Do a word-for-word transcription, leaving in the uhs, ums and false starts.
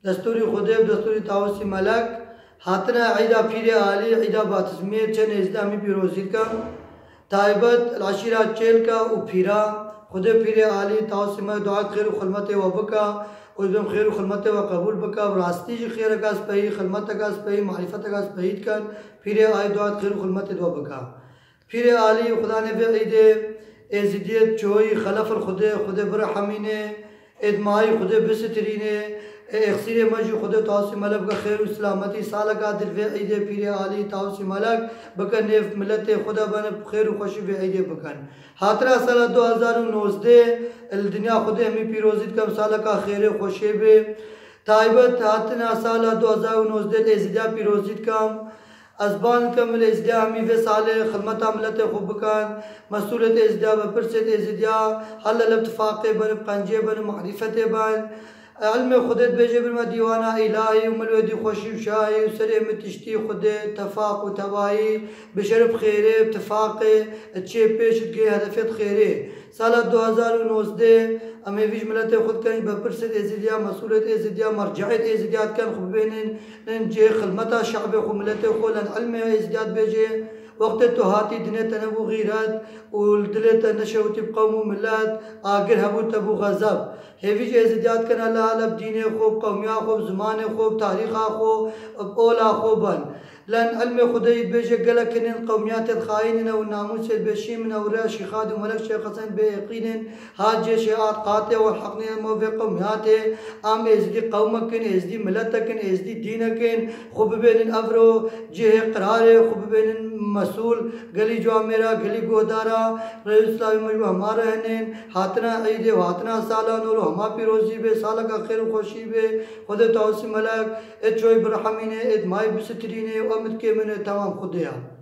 دستوری خدیب دستوری تاوسی ملک هاتنا عیدا پیر عالی عیدا باتزمیر چه نزدامی پیروزی کا تایبت العشیرہ چیل کا و پیرا خدے پیر عالی تاوسی میں دعا خیر و خلمت و بکا وزبم خیر و خلمت و قبول بکا راستی جی خیر کا سپہی خلمت کا سپہی معرفت کا سپہید کن پیر عالی دعا خیر و خلمت و بکا پیر عالی خدا نے بھی عیدے ازدیت چوئی خلف الخدے خدے برحمینے ادمائی خدے بسترینے اخسیر مجی خدے تاوسی ملک کا خیر و سلامتی سالہ کا دل وی عیدے پیر عالی تاوسی ملک بکن نیف ملت خدا بن خیر و خوشی وی عیدے بکن حاطرہ سالہ دو ہزار نوزدے الدنیا خدے ہمیں پیروزید کم سالہ کا خیر و خوشی بے تائبت حاطرہ سالہ دو ہزار نوزدے ازدیا پیروزید کم ازبان کمل ازدیا ہمیں وی سالے خدمت عملت خوب بکن مسئولت ازدیا بپرست ازدیا حل الاتفاق بن قنجے بن معرفت بن علم خودت بیجے برما دیوانہ الہی وملودی خوشی و شاہی و سرم تشتی خود اتفاق و توائی بشرف خیرے اتفاق اچھے پیشت کے ہدفت خیرے سالہ دو ہزار نوزدے ہمیں ویج ملت خود کنی بپرست ازدیا مسئولت ازدیا مرجعت ازدیات کن خوب بینن جے خلمتا شعب خو ملت خو لن علم ازدیات بیجے وقت تو ہاتی دنے تنبو غیرت ودلت نشوت بقوم و ملت آگر ہبو تبو غضب ہیویج ازدیات کن اللہ علب دین خوب قومیہ خوب زمان خوب تاریخہ خوب اولا خوبن لن علم خدای بیجه گلکنن قومیات خائنن و ناموس بشیمن و را شیخاد و ملک شیخ حسن بے یقینن حاج شیعات قاطع و حقنین موفق قومیات عام ازدی قومکن ازدی ملتکن ازدی دینکن خوب بینن افرو جہ قرار خوب بینن مسئول گلی جو میرا گلی گودارا رئیس اسلامی مجموع ہمارا ہنین ہاتنا عید و ہاتنا سالہ نورو ہما پیروزی بے سالہ کا خیر و خوشی بے خود توسی ملک اچوئی برحمین ادمائی بسترین امت کے من تمام خدیا